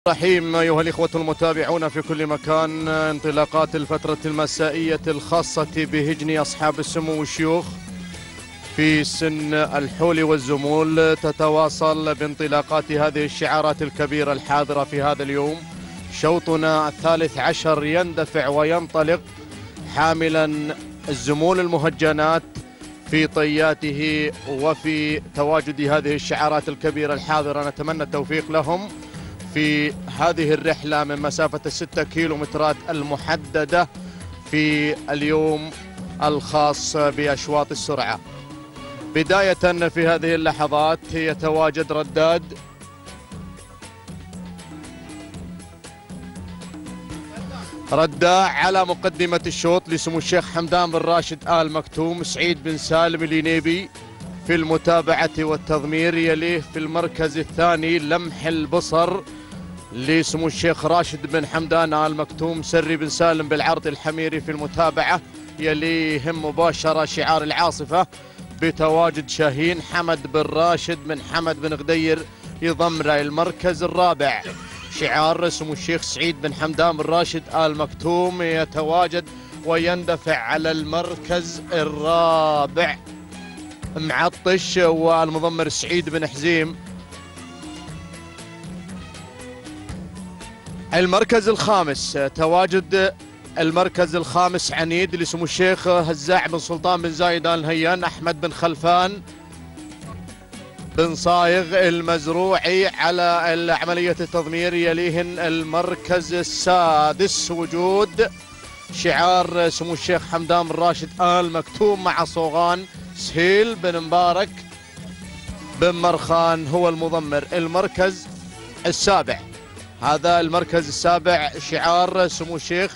رحيم أيها الإخوة المتابعون في كل مكان. انطلاقات الفترة المسائية الخاصة بهجن أصحاب السمو والشيوخ في سن الحول والزمول تتواصل بانطلاقات هذه الشعارات الكبيرة الحاضرة في هذا اليوم. شوطنا الثالث عشر يندفع وينطلق حاملا الزمول المهجنات في طياته وفي تواجد هذه الشعارات الكبيرة الحاضرة. نتمنى التوفيق لهم في هذه الرحلة من مسافة 6 كيلومترات المحددة في اليوم الخاص بأشواط السرعة. بداية في هذه اللحظات يتواجد رداع على مقدمة الشوط لسمو الشيخ حمدان بن راشد آل مكتوم. سعيد بن سالم الينيبي في المتابعة والتضمير. يليه في المركز الثاني لمح البصر لسمو الشيخ راشد بن حمدان آل مكتوم. سري بن سالم بالعرض الحميري في المتابعة. يليهم مباشرة شعار العاصفة بتواجد شاهين. حمد بن راشد بن حمد بن غدير يضم المركز الرابع. شعار سمو الشيخ سعيد بن حمدان بن راشد آل مكتوم يتواجد ويندفع على المركز الرابع. معطش والمضمر سعيد بن حزيم. المركز الخامس تواجد المركز الخامس عنيد لسمو الشيخ هزاع بن سلطان بن زايد آل نهيان. أحمد بن خلفان بن صايغ المزروعي على عملية التضمير. يليهن المركز السادس وجود شعار سمو الشيخ حمدان بن راشد آل مكتوم مع صوغان. سهيل بن مبارك بن مرخان هو المضمر. المركز السابع، هذا المركز السابع شعار سمو الشيخ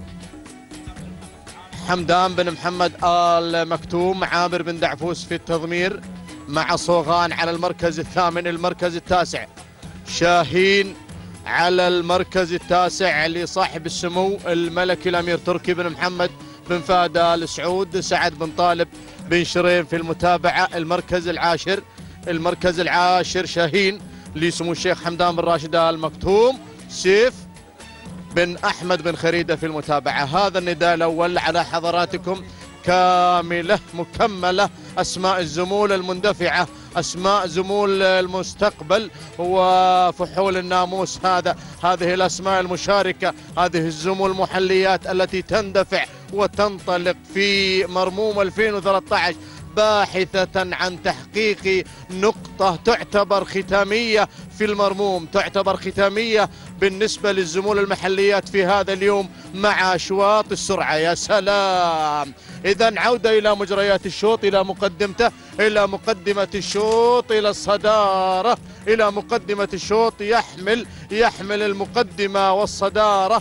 حمدان بن محمد آل مكتوم. عامر بن دعفوس في التضمير مع صوغان على المركز الثامن. المركز التاسع شاهين على المركز التاسع لصاحب السمو الملكي الأمير تركي بن محمد بن فهد آل سعود. سعد بن طالب بن شريم في المتابعة. المركز العاشر شاهين لسمو الشيخ حمدان بن راشد آل مكتوم. سيف بن أحمد بن خريدة في المتابعة. هذا النداء الأول على حضراتكم كاملة مكملة. أسماء الزمول المندفعة، أسماء زمول المستقبل وفحول الناموس. هذه الأسماء المشاركة، هذه الزمول المحليات التي تندفع وتنطلق في مرموم 2013 باحثة عن تحقيق نقطة تعتبر ختامية في المرموم، تعتبر ختامية بالنسبة للزمول المحليات في هذا اليوم مع أشواط السرعة. يا سلام! إذا عودة إلى مجريات الشوط، إلى مقدمته، إلى مقدمة الشوط، إلى الصدارة، إلى مقدمة الشوط. يحمل المقدمة والصدارة.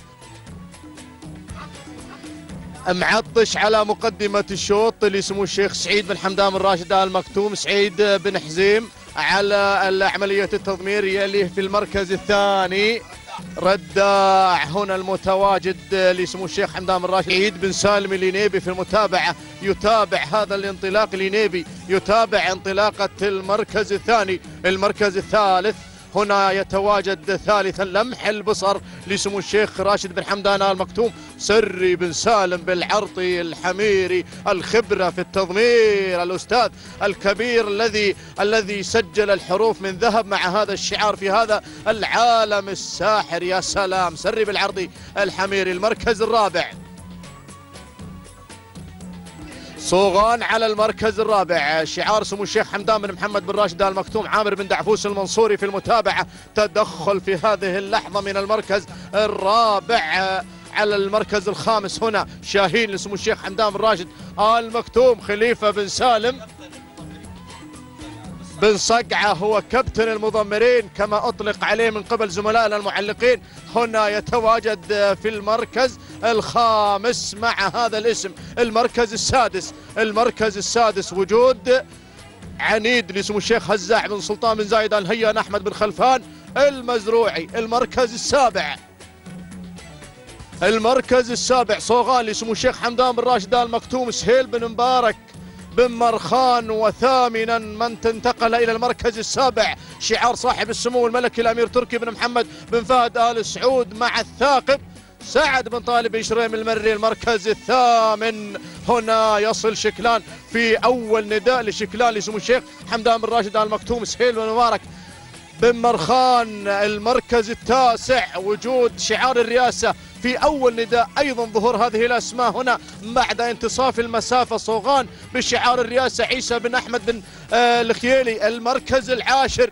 معطش على مقدمة الشوط لسمو الشيخ سعيد بن حمدان بن راشد آل مكتوم. سعيد بن حزيم على عملية التضمير. يليه في المركز الثاني رداع هنا المتواجد لسمو الشيخ حمدان بن راشد. سعيد بن سالم الينيبي في المتابعة، يتابع هذا الانطلاق. الينيبي يتابع انطلاقة المركز الثاني. المركز الثالث هنا يتواجد ثالثا لمح البصر لسمو الشيخ راشد بن حمدان آل مكتوم. سري بن سالم بالعرض الحميري، الخبرة في التضمير، الأستاذ الكبير الذي سجل الحروف من ذهب مع هذا الشعار في هذا العالم الساحر. يا سلام! سري بالعرض الحميري. المركز الرابع صوغان على المركز الرابع. شعار سمو الشيخ حمدان بن محمد بن راشد آل مكتوم. عامر بن دعفوس المنصوري في المتابعة. تدخل في هذه اللحظة من المركز الرابع على المركز الخامس. هنا شاهين لسمو الشيخ حمدان بن راشد آل مكتوم. خليفة بن سالم بن صقعة هو كابتن المضمرين كما أطلق عليه من قبل زملائنا المعلقين. هنا يتواجد في المركز الخامس مع هذا الاسم. المركز السادس وجود عنيد لسمو الشيخ هزاع بن سلطان بن زايد آل نهيان. أحمد بن خلفان المزروعي. المركز السابع صوغان لسمو الشيخ حمدان بن راشد آل مكتوم. سهيل بن مبارك بن مرخان. وثامنا من انتقل إلى المركز السابع شعار صاحب السمو الملكي الأمير تركي بن محمد بن فهد آل سعود مع الثاقب سعد بن طالب بن شريم المري. المركز الثامن هنا يصل شكلان في أول نداء لشكلان لسمو الشيخ حمدان بن راشد آل مكتوم سهيل بن مبارك بن مرخان. المركز التاسع وجود شعار الرئاسة في أول نداء، أيضا ظهور هذه الأسماء هنا بعد انتصاف المسافة. صوغان بشعار الرئاسة عيسى بن أحمد بن الخيالي. المركز العاشر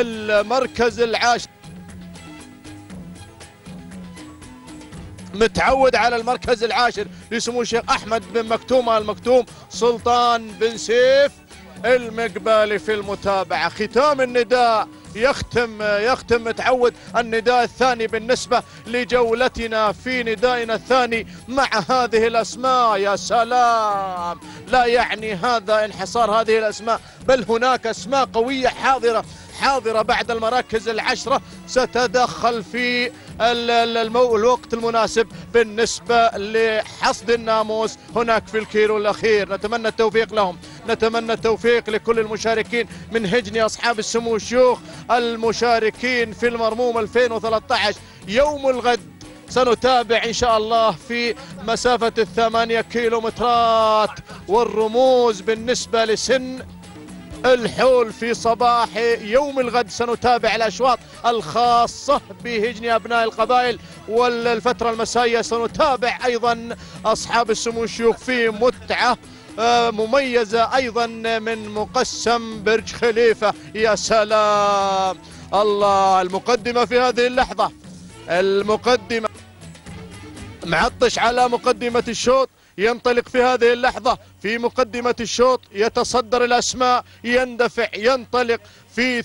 متعود على المركز العاشر لسمو الشيخ أحمد بن مكتوم آل مكتوم سلطان بن سيف المقبالي في المتابعة. ختام النداء يختم متعود النداء الثاني بالنسبة لجولتنا في ندائنا الثاني مع هذه الأسماء. يا سلام، لا يعني هذا انحصار هذه الأسماء، بل هناك أسماء قوية حاضرة بعد المراكز العشرة ستدخل في الوقت المناسب بالنسبة لحصد الناموس هناك في الكيلو الأخير. نتمنى التوفيق لهم، نتمنى التوفيق لكل المشاركين من هجن أصحاب السمو الشيوخ المشاركين في المرموم 2013. يوم الغد سنتابع إن شاء الله في مسافة 8 كيلومترات والرموز بالنسبة لسن الحول. في صباح يوم الغد سنتابع الأشواط الخاصة بهجن أبناء القبائل، والفترة المسائية سنتابع أيضا أصحاب السمو الشيوخ في متعة مميزة أيضا من مقسم برج خليفة. يا سلام، الله، المقدمة في هذه اللحظة، المقدمة معطش على مقدمة الشوط، ينطلق في هذه اللحظة في مقدمة الشوط، يتصدر الأسماء، يندفع، ينطلق في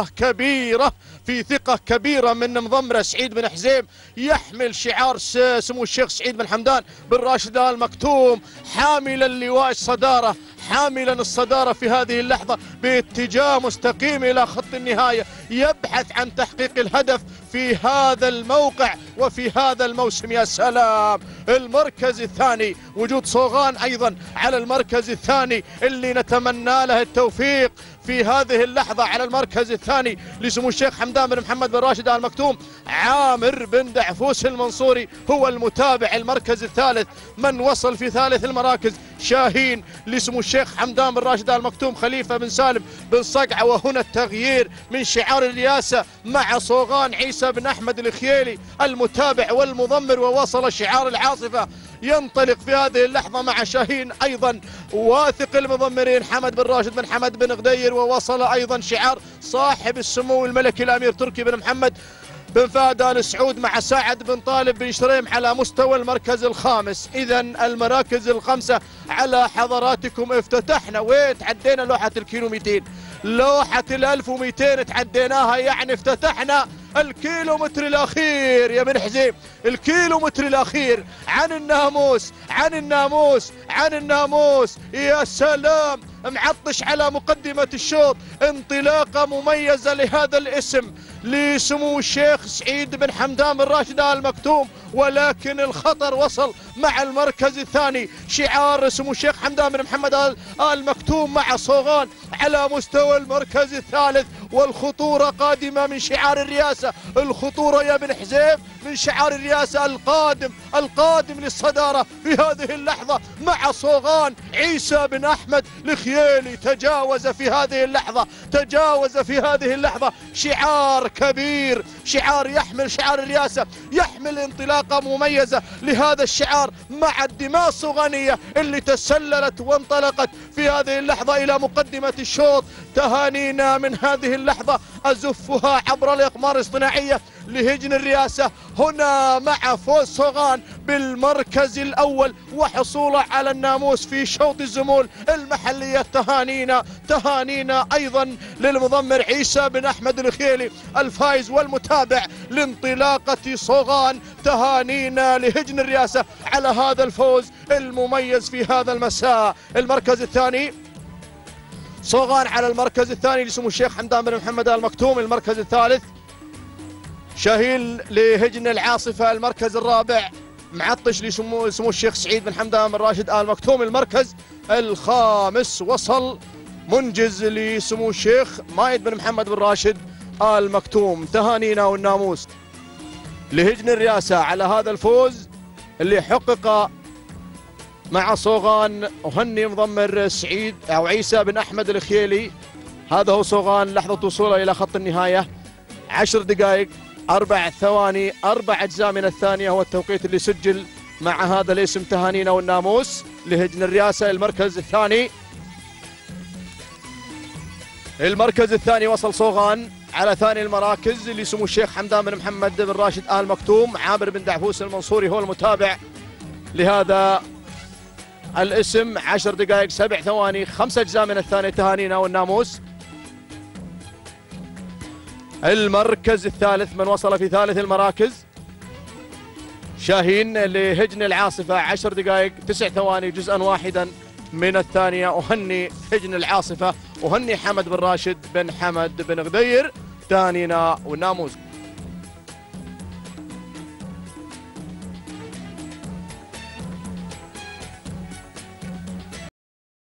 ثقة كبيرة من مضمرة سعيد بن حزيم، يحمل شعار سمو الشيخ سعيد بن حمدان بن راشد آل مكتوم، حاملا لواء الصدارة، حاملا الصدارة في هذه اللحظة باتجاه مستقيم إلى خط النهاية، يبحث عن تحقيق الهدف في هذا الموقع وفي هذا الموسم. يا سلام، المركز الثاني وجود صوغان أيضا على المركز الثاني اللي نتمنى له التوفيق في هذه اللحظة. على المركز الثاني لسمو الشيخ حمدان بن محمد بن راشد آل مكتوم عامر بن دعفوس المنصوري هو المتابع. المركز الثالث من وصل في ثالث المراكز شاهين لسمو الشيخ حمدان بن راشد آل مكتوم خليفة بن سالم بن صقعة، وهنا التغيير من شعار الرئاسة مع صوغان عيسى بن أحمد الخيالي المتابع والمضمر، ووصل شعار العاصفة. ينطلق في هذه اللحظة مع شاهين أيضا واثق المضمرين حمد بن راشد بن حمد بن غدير، ووصل أيضا شعار صاحب السمو الملكي الأمير تركي بن محمد بن فهد آل سعود مع سعد بن طالب بن شريم على مستوى المركز الخامس. إذا المراكز الخمسة على حضراتكم. افتتحنا وتعدينا لوحة الكيلو 200، لوحة 1200 تعديناها، يعني افتتحنا الكيلومتر الأخير يا بن حزيم، الكيلومتر الأخير عن الناموس، عن الناموس، عن الناموس. يا سلام، معطش على مقدمة الشوط، انطلاقة مميزة لهذا الاسم لسمو الشيخ سعيد بن حمدان بن راشد آل مكتوم، ولكن الخطر وصل مع المركز الثاني شعار سمو الشيخ حمدان بن محمد آل مكتوم مع صوغان على مستوى المركز الثالث، والخطورة قادمة من شعار الرئاسة، الخطورة يا بن حزيم من شعار الرئاسة القادم للصدارة في هذه اللحظة مع صوغان عيسى بن أحمد الخيالي. تجاوز في هذه اللحظة شعار كبير، شعار يحمل شعار الرئاسة، يحمل انطلاقة مميزة لهذا الشعار مع الدماء الصوغانية اللي تسللت وانطلقت في هذه اللحظة إلى مقدمة الشوط. تهانينا من هذه اللحظة أزفها عبر الأقمار الاصطناعية لهجن الرئاسة هنا مع فوز صوغان بالمركز الأول وحصوله على الناموس في شوط الزمول المحلية. تهانينا أيضا للمضمر عيسى بن أحمد الخيالي الفايز والمتابع لانطلاقة صوغان. تهانينا لهجن الرئاسة على هذا الفوز المميز في هذا المساء. المركز الثاني صوغان على المركز الثاني لسمو الشيخ حمدان بن محمد آل مكتوم. المركز الثالث شاهين لهجن العاصفة. المركز الرابع معطش لسمو الشيخ سعيد بن حمدان بن راشد آل مكتوم. المركز الخامس وصل منجز لسمو الشيخ مايد بن محمد بن راشد آل مكتوم. تهانينا والناموس لهجن الرئاسة على هذا الفوز اللي حقق مع صوغان وهني مضمر سعيد أو عيسى بن أحمد الخيلي. هذا هو صوغان لحظة وصوله إلى خط النهاية. 10 دقائق 4 ثواني 4 أجزاء من الثانية هو التوقيت اللي سجل مع هذا الاسم. تهانينا والناموس لهجن الرئاسة. المركز الثاني وصل صوغان على ثاني المراكز لسمو الشيخ حمدان بن محمد بن راشد آل مكتوم. عامر بن دعفوس المنصوري هو المتابع لهذا الاسم. 10 دقائق 7 ثواني 5 أجزاء من الثانية. تهانينا والناموس. المركز الثالث من وصل في ثالث المراكز شاهين لهجن العاصفة. 10 دقائق 9 ثواني جزءا واحدا من الثانية. أهني هجن العاصفة، أهني حمد بن راشد بن حمد بن غدير. تهانينا والناموس.